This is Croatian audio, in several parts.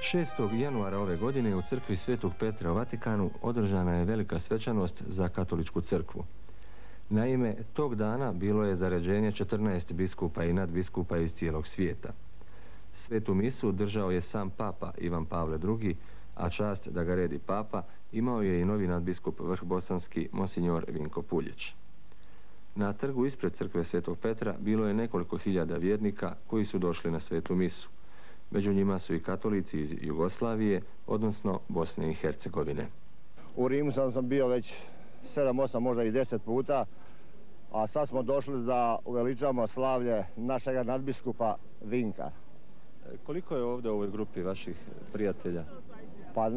6. januara ove godine u crkvi Svetog Petra u Vatikanu održana je velika svečanost za katoličku crkvu. Naime, tog dana bilo je zaređenje 14 biskupa i nadbiskupa iz cijelog svijeta. Svetu misu držao je sam papa Ivan Pavle II, a čast da ga redi papa imao je i novi nadbiskup vrhbosanski monsignor Vinko Puljić. Na trgu ispred crkve Svetog Petra bilo je nekoliko hiljada vjernika koji su došli na svetu misu. Među njima su i katolici iz Jugoslavije, odnosno Bosne i Hercegovine. U Rimu sam bio već 7, 8, možda i 10 puta, a sad smo došli da uveličamo slavlje našega nadbiskupa Vinka. Koliko je ovdje u ovoj grupi vaših prijatelja? Pa,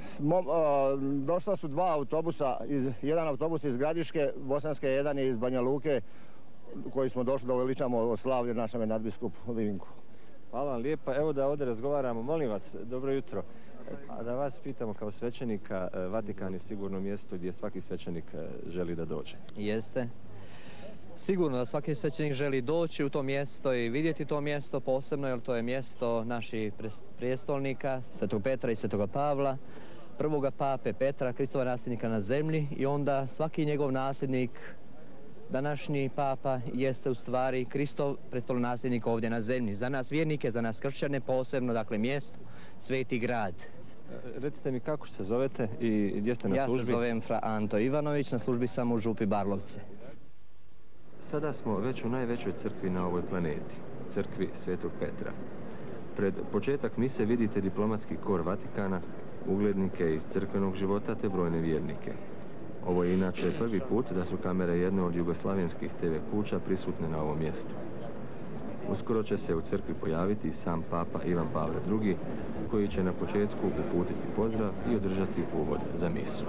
došla su 2 autobusa, jedan autobus iz Gradiške, Bosanske, jedan je iz Banja Luke, koji smo došli da uveličamo slavlje našem nadbiskupu Vinku. Hvala vam lijepa. Evo da ovdje razgovaramo. Molim vas, dobro jutro. A da vas pitamo kao svećenika, Vatikan je sigurno mjesto gdje svaki svećenik želi da dođe. Jeste. Sigurno da svaki svećenik želi doći u to mjesto i vidjeti to mjesto posebno, jer to je mjesto naših prijestolnika, Svetog Petra i Svetoga Pavla, prvoga pape Petra, Kristova nasljednika na zemlji, i onda svaki njegov nasljednik, današnji papa, jeste u stvari Kristov prestolonasljednik ovdje na zemlji. Za nas vjernike, za nas kršćane posebno, dakle mjesto, sveti grad. Recite mi kako se zovete i gdje ste na službi? Ja se zovem Fra Anto Ivanović, na službi sam u Župi Barlovce. Sada smo već u najvećoj crkvi na ovoj planeti, crkvi Svetog Petra. Pred početak mise vidite diplomatski kor Vatikana, uglednike iz crkvenog života te brojne vjernike. Ovo je inače prvi put da su kamere jedne od jugoslavenskih TV kuća prisutne na ovom mjestu. Uskoro će se u crkvi pojaviti sam papa Ivan Pavle II, koji će na početku uputiti pozdrav i održati uvod za misu.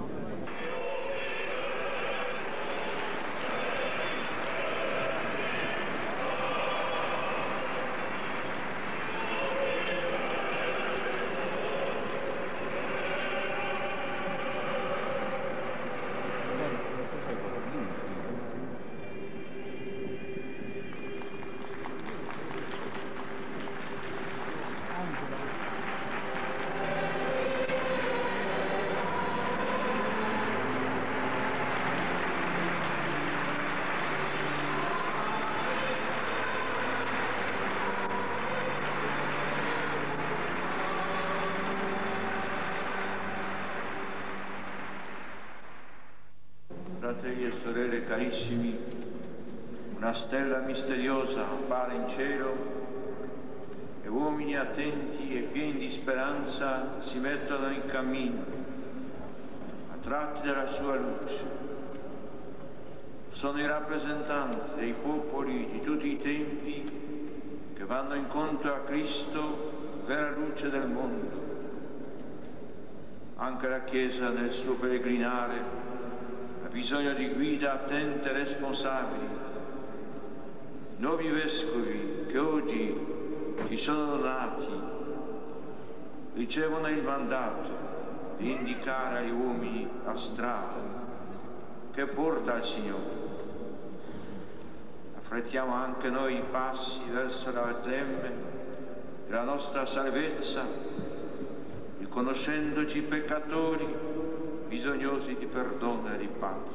Fratelli e sorelle carissimi, una stella misteriosa appare in cielo e uomini attenti e pieni di speranza si mettono in cammino, attratti dalla sua luce. Sono i rappresentanti dei popoli di tutti i tempi che vanno incontro a Cristo, vera luce del mondo. Anche la Chiesa nel suo pellegrinare ha bisogno di guida attente e responsabili. Nuovi vescovi che oggi ci sono donati ricevono il mandato di indicare agli uomini la strada che porta al Signore. Affrettiamo anche noi i passi verso la Betlemme della nostra salvezza, riconoscendoci peccatori bisognosi di perdono e di pace.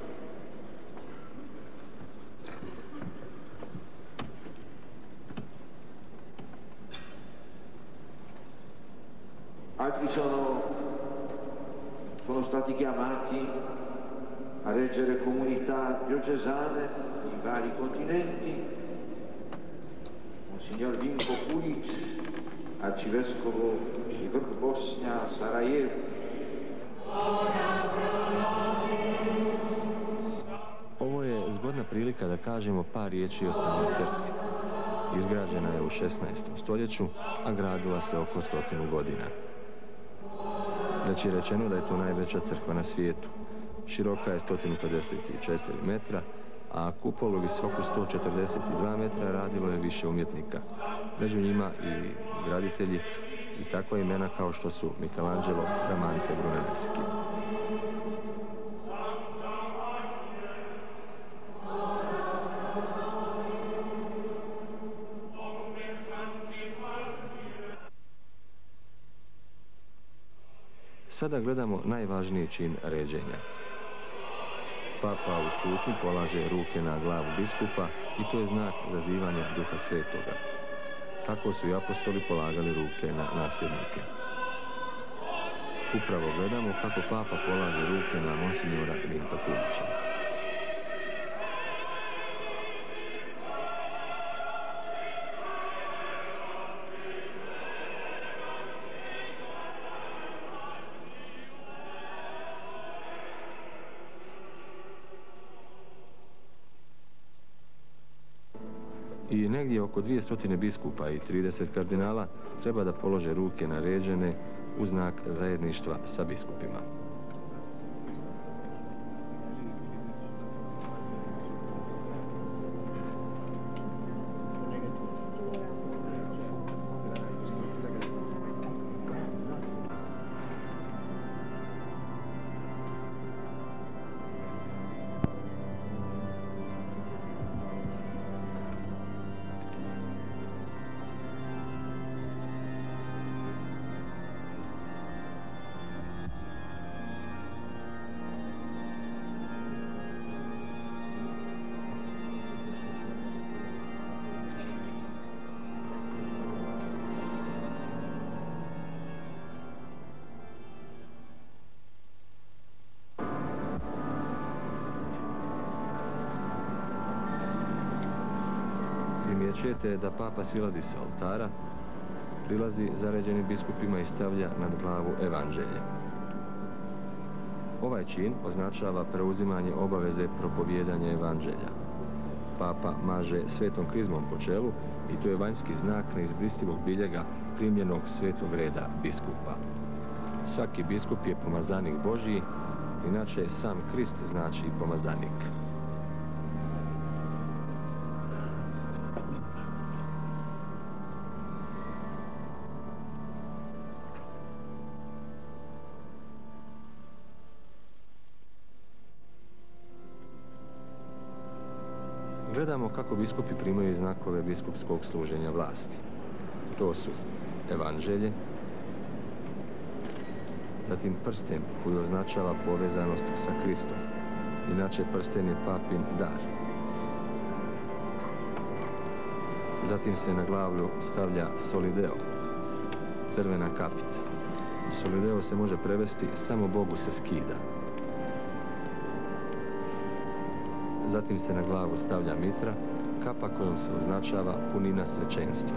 Altri sono stati chiamati a reggere comunità diocesane in vari continenti. Monsignor Vinko Puljić, arcivescovo di Bosnia, Sarajevo. Ovo je zgodna prilika da kažemo par riječi o samoj crkvi. Izgrađena je u 16. stoljeću, a gradila se oko 100 godina. Već je rečeno da je to najveća crkva na svijetu. Široka je 154 metra, a kupolu visoku 142 metra radilo je više umjetnika. Među njima i graditelji i takva imena kao što su Michelangelo, Bramante, Brunelleschi. Sada gledamo najvažniji čin ređenja. Papa u šutnji polaže ruke na glavu biskupa i to je znak zazivanja Duha Svetoga. Tako su i apostoli polagali ruke na nasljednike. Upravo gledamo kako papa polaže ruke na monsinjora Vinka Pulića. I negdje oko 200 biskupa i 30 kardinala treba da polože ruke na ređene u znak zajedništva sa biskupima. Primjećujete da papa silazi sa oltara, prilazi zaređenim biskupima i stavlja nad glavu evanđelje. Ovaj čin označava preuzimanje obaveze propovijedanja evanđelja. Papa maže svetom krizmom po čelu i to je vanjski znak neizbrisljivog biljega primljenog svetog reda biskupa. Svaki biskup je pomazanik Božji, inače sam Krist znači pomazanik. Gledamo kako biskupi primaju znakove biskupskog služenja vlasti. To su evanđelje, zatim prsten koji označava povezanost sa Kristom, inače prsten je papin dar. Zatim se na glavu stavlja solideo, crvena kapica. Solideo se može prevesti samo Bogu se skida. Zatim se na glavu stavlja mitra, kapa kojom se označava punina svećenstva.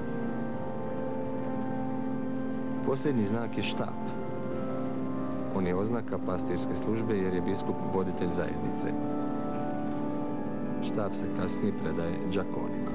Posljednji znak je štap. On je oznaka pastirske službe jer je biskup voditelj zajednice. Štap se kasnije predaje đakonima.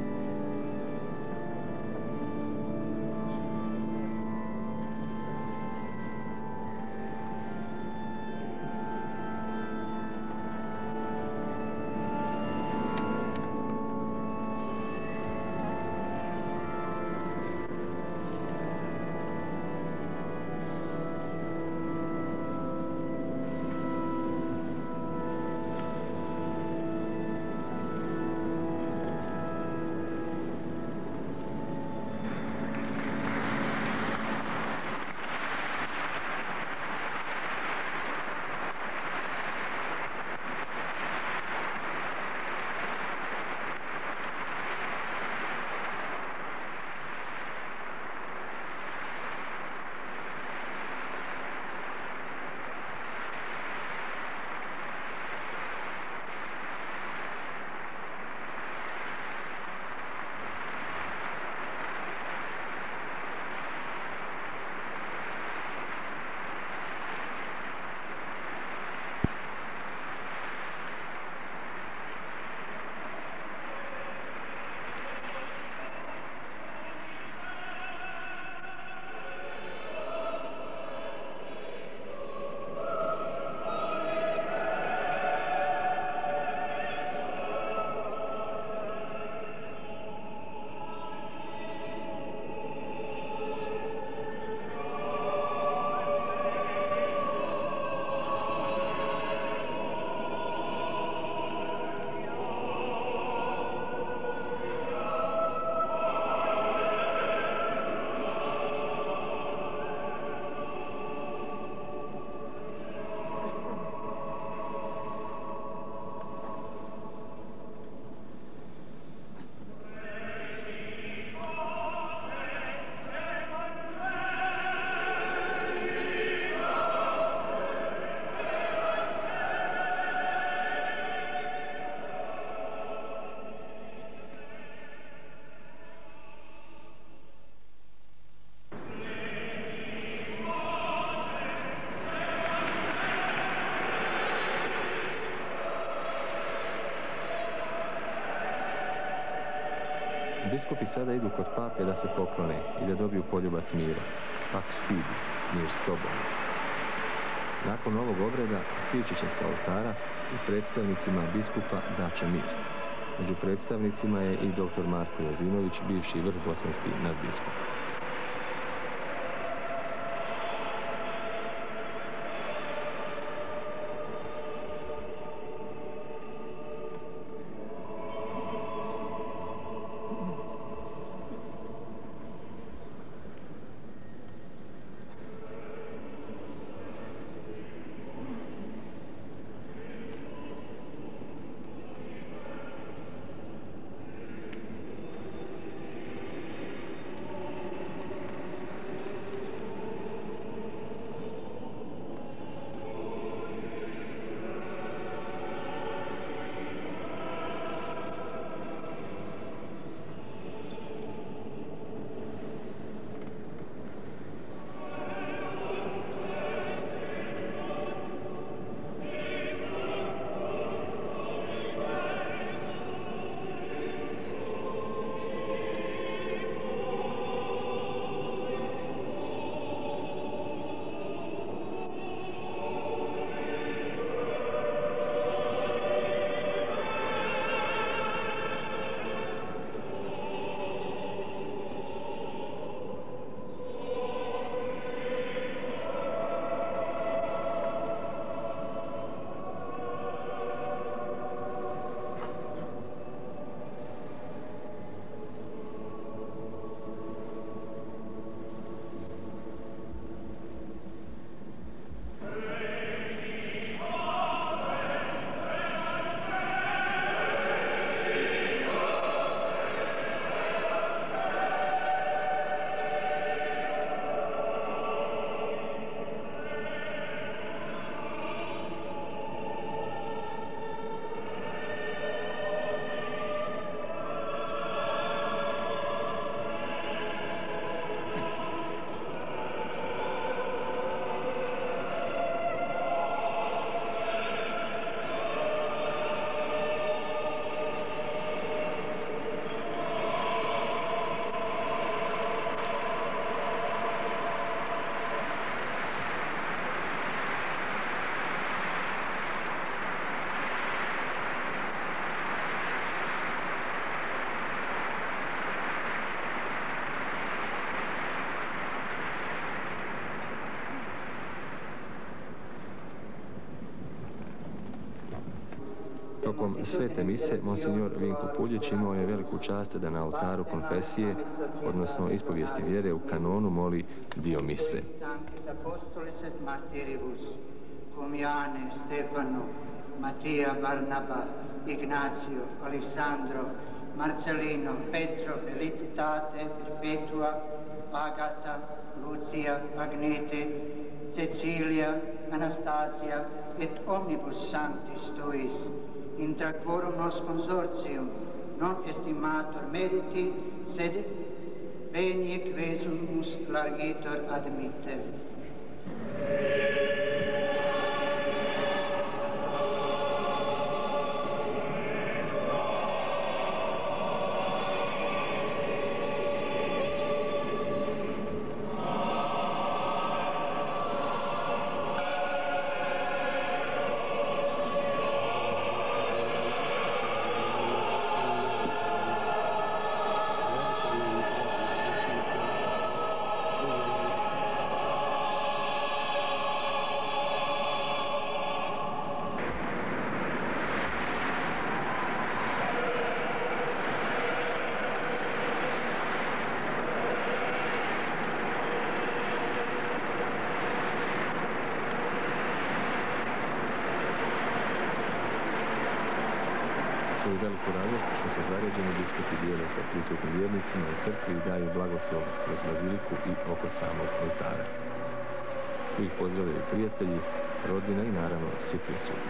biskupi sada idu kod pape da se poklone i da dobiju poljubac mira. Pak stidi, mir s tobom. Nakon ovog obreda sići će se oltara i predstavnicima biskupa daće mir. Među predstavnicima je i dr. Marko Jozinović, bivši vrhbosanski nadbiskup. Tokom svete mise, monsignor Vinko Puljić imao je veliku čast da na oltaru konfesije, odnosno ispovijesti vjere u kanonu, moli dio mise. Comiane, Stefano, Mattia, Barnaba, Ignazio, Alessandro, Marcellino, Petro, Felicitate, Perpetua, Agata, Lucia, Agnete, Cecilia, Anastasia, et omnibus sanctis tuis, intra quorum nos consortium, non estimator meriti, sed veni quesumus largitor admittem. Svoju veliku radost što su zaređeni biskupi dijele sa prisutnim vjernicima u crkvi i daju blagoslov kroz baziliku i oko samog oltara. Tu ih pozdravljaju prijatelji, rodbina i naravno svi prisutni.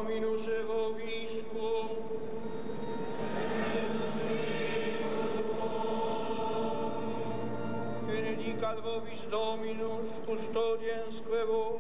Dominus ego viscum. Benedicat vobis Dominus, custodiens vos.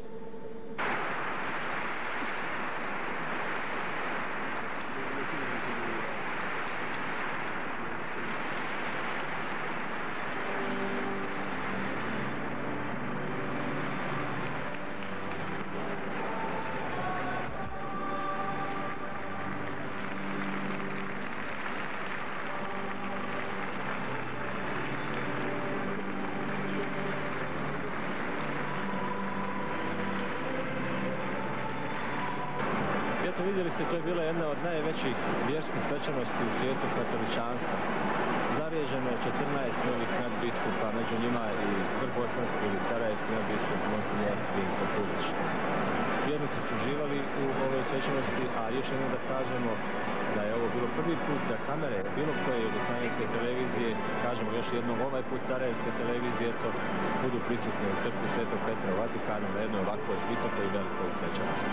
Eto, vidjeli ste, to je bila jedna od najvećih vjerskih svečanosti u svijetu katoličanstva. Zareženo je 14 novih nadbiskupa, među njima i vrhbosanski ili sarajevski nadbiskup Monsignor Vinko Puljić. Vjernici su uživali u ovoj svečanosti, a još jednom da kažemo da je ovo bilo prvi put da kamere bilo koje jugoslavenske televizije, kažemo još jednom ovaj put sarajevske televizije, eto, budu prisutne u crkvi Svetog Petra u Vatikanu na jednoj ovakvoj visokoj i velikoj svečanosti.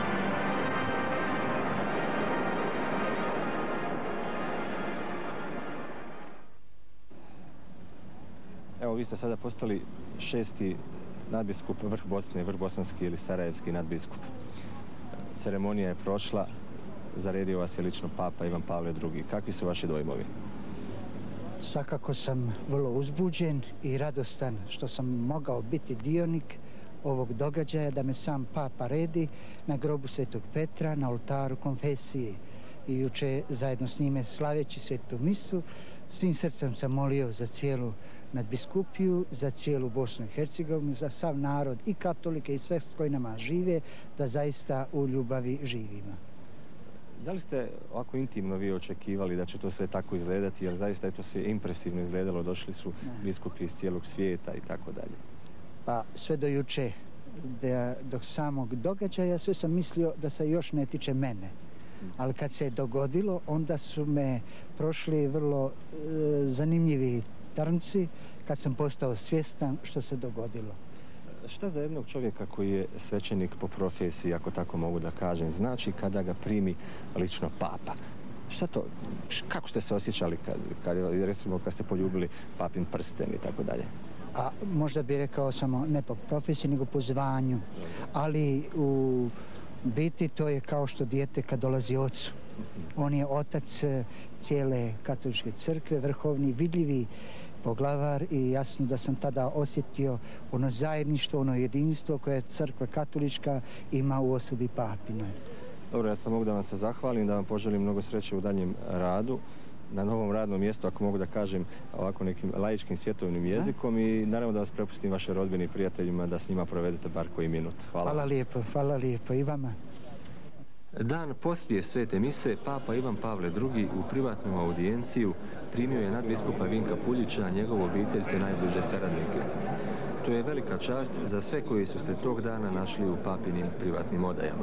Evo, vi ste sada postali 6. nadbiskup vrh Bosne, vrhbosanski ili sarajevski nadbiskup. Ceremonija je prošla, zaredio vas je lično Papa Ivan Pavle II. Kakvi su vaši dojmovi? Svakako sam vrlo uzbuđen i radostan što sam mogao biti dionik ovog događaja, da me sam Papa redi na grobu Svetog Petra, na oltaru konfesije. I juče zajedno s njime slaveći svetu misu, svim srcem sam molio za cijelu nadbiskupiju, za cijelu Bosnu i Hercegovinu, za sav narod i katolike i sve s koji nama žive, da zaista u ljubavi živimo. Da li ste ovako intimno vi očekivali da će to sve tako izgledati, jer zaista je to sve impresivno izgledalo, došli su biskupi iz cijelog svijeta i tako dalje? Pa sve do juče, do samog događaja, sve sam mislio da se još ne tiče mene. Ali kad se je dogodilo, onda su me prošli vrlo zanimljivi trnci kad sam postao svjestan što se dogodilo. Šta za jednog čovjeka koji je svećenik po profesiji, ako tako mogu da kažem, znači kada ga primi lično Papa? Šta to, kako ste se osjećali recimo kad ste poljubili Papin prsten i tako dalje? A možda bi rekao samo ne po profesiji, nego po zvanju. Ali u biti to je kao što dijete kad dolazi ocu. On je otac cijele katoličke crkve, vrhovni, vidljivi poglavar, i jasno da sam tada osjetio ono zajedništvo, ono jedinstvo koje crkva katolička ima u osobi Papinoj. Dobro, ja sam mogu da vam se zahvalim, da vam poželim mnogo sreće u daljem radu, na novom radnom mjestu, ako mogu da kažem ovako nekim laičkim svjetovnim jezikom, i naravno da vas prepustim vaše rodbini i prijateljima da s njima provedete bar koji minut. Hvala Hvala lijepo i vama. Dan poslije svete mise, Papa Ivan Pavle II. U privatnu audijenciju primio je nadbiskupa Vinka Puljića, njegovu obitelj te najbliže saradnike. To je velika čast za sve koji su se tog dana našli u papinim privatnim odajama.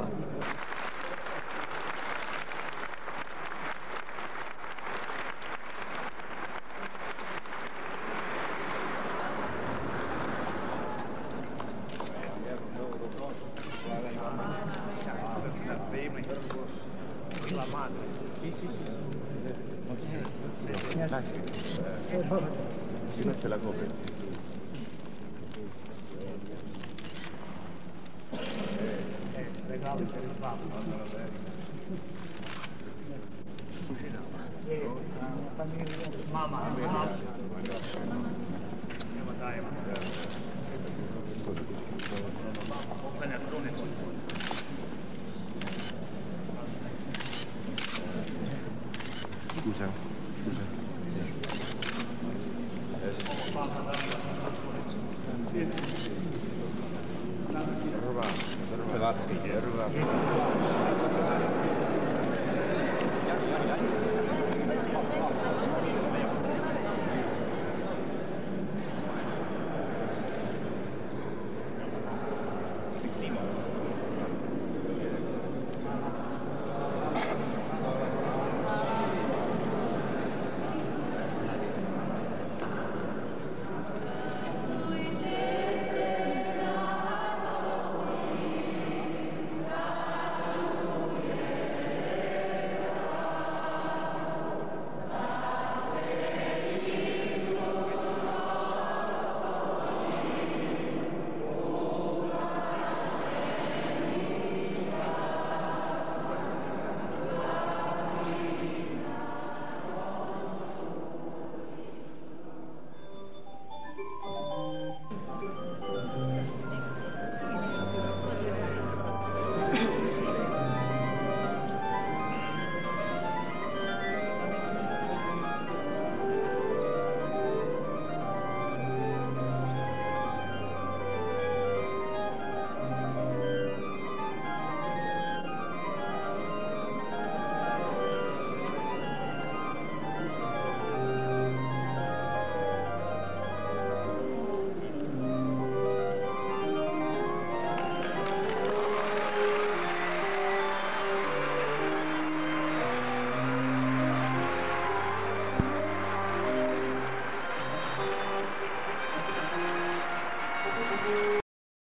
Hrvatski.